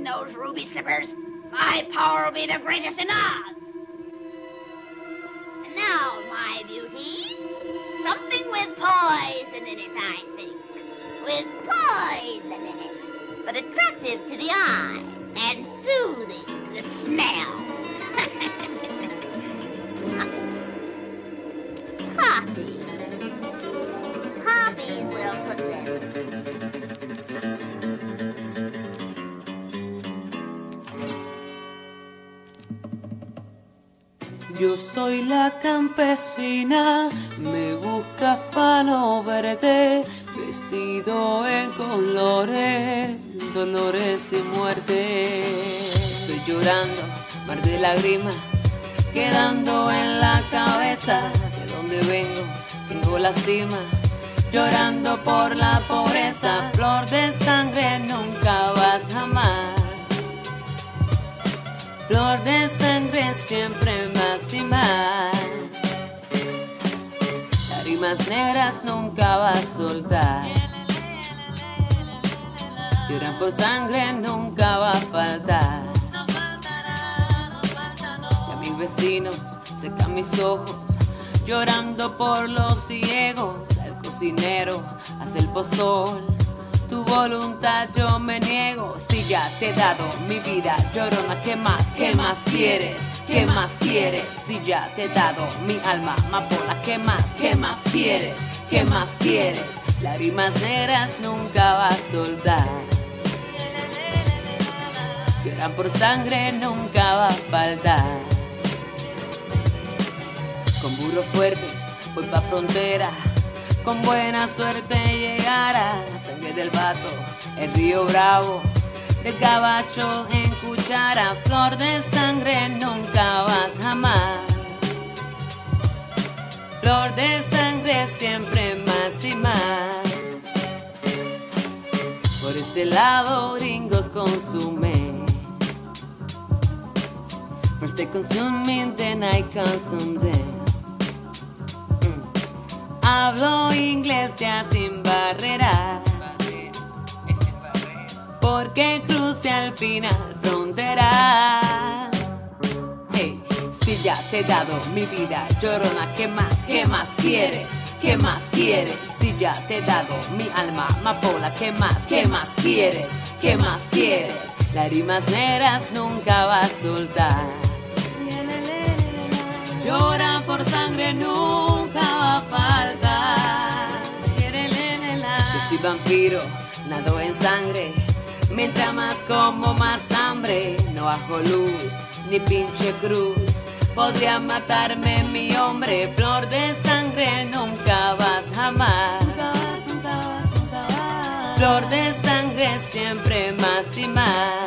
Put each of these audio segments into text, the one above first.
in those ruby slippers. My power will be the greatest in Oz. And now, my beauty, something with poison in it, I think. With poison in it, but attractive to the eye and soothing to the smell. Coffee. Coffee will put them. Yo soy la campesina, me buscas pa' no verte, vestido en colores, dolores y muerte. Estoy llorando, mar de lágrimas, quedando en la cabeza. De donde vengo, tengo lastima, llorando por la pobreza. Flor de sangre, nunca vas jamás. Flor de sangre, siempre más y más. Lágrimas negras nunca vas a soltar. Lloran por sangre, nunca va a faltar. Y a mis vecinos secan mis ojos, llorando por los ciegos. El cocinero hace el pozol, tu voluntad yo me niego. Si ya te he dado mi vida, llorona, ¿qué más quieres? ¿Qué más quieres? Si ya te he dado mi alma, amapola, ¿qué más quieres? ¿Qué más quieres? Lágrimas negras nunca vas a soltar. Lloran por sangre, nunca va a faltar. Con burros fuertes voy pa' frontera, con buena suerte llegará. La sangre del vato, el río Bravo, del gabacho en cuchara. Flor de sangre, nunca vas jamás. Flor de sangre, siempre más y más. Por este lado gringos consumen. First they consume me, then I consume them. Hablo inglés ya sin barreras, porque crucé al final frontera. Hey, si ya te he dado mi vida, llorona, ¿qué más quieres? ¿Qué más quieres? Si ya te he dado mi alma, amapola, ¿qué más quieres? ¿Qué más quieres? Lágrimas negras nunca vas a soltar. Llora por sangre, nunca va a faltar. Yo soy vampiro, nado en sangre. Mientras más como, más hambre. No bajo luz, ni pinche cruz. Podría matarme mi hombre. Flor de sangre, nunca vas jamás. Flor de sangre, siempre más y más.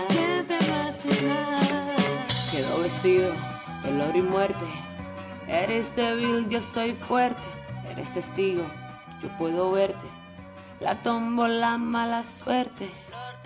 Quedó vestido, dolor y muerte. Eres débil, yo estoy fuerte. Eres testigo, yo puedo verte. La tómbola, mala suerte.